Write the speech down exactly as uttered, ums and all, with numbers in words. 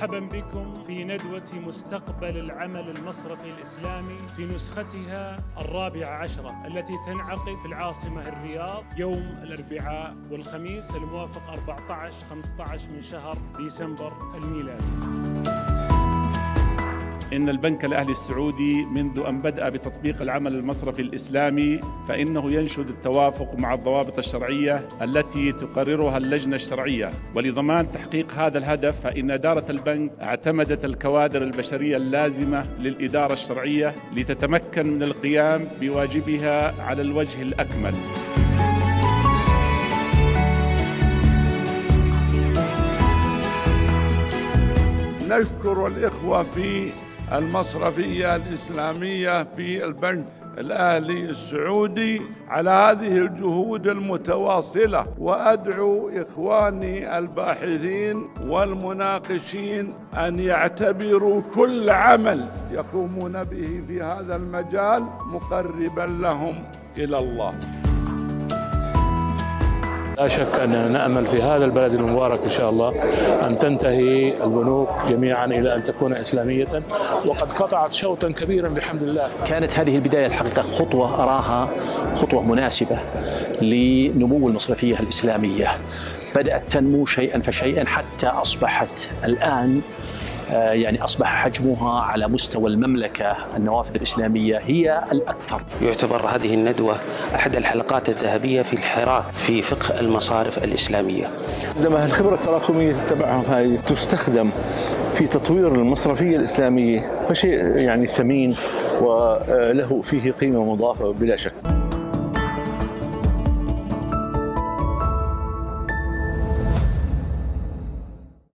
مرحبا بكم في ندوة مستقبل العمل المصرفي الإسلامي في نسختها الرابعة عشرة التي تنعقد في العاصمة الرياض يوم الأربعاء والخميس الموافق أربعة عشر خمسة عشر من شهر ديسمبر الميلادي. إن البنك الأهلي السعودي منذ أن بدأ بتطبيق العمل المصرفي الإسلامي فإنه ينشد التوافق مع الضوابط الشرعية التي تقررها اللجنة الشرعية، ولضمان تحقيق هذا الهدف فإن إدارة البنك اعتمدت الكوادر البشرية اللازمة للإدارة الشرعية لتتمكن من القيام بواجبها على الوجه الأكمل. نشكر الإخوة في المصرفية الإسلامية في البنك الأهلي السعودي على هذه الجهود المتواصلة، وأدعو إخواني الباحثين والمناقشين أن يعتبروا كل عمل يقومون به في هذا المجال مقربا لهم إلى الله. لا شك أننا نأمل في هذا البلد المبارك إن شاء الله أن تنتهي البنوك جميعا إلى أن تكون إسلامية، وقد قطعت شوطا كبيرا بحمد الله. كانت هذه البداية الحقيقة خطوة أراها خطوة مناسبة لنمو المصرفية الإسلامية، بدأت تنمو شيئا فشيئا حتى أصبحت الآن يعني أصبح حجمها على مستوى المملكة النوافذ الإسلامية هي الأكثر. يعتبر هذه الندوة أحد الحلقات الذهبية في الحراك في فقه المصارف الإسلامية. عندما الخبرة التراكمية تتبعهم هذه تستخدم في تطوير المصرفية الإسلامية فشيء يعني ثمين وله فيه قيمة مضافة بلا شك.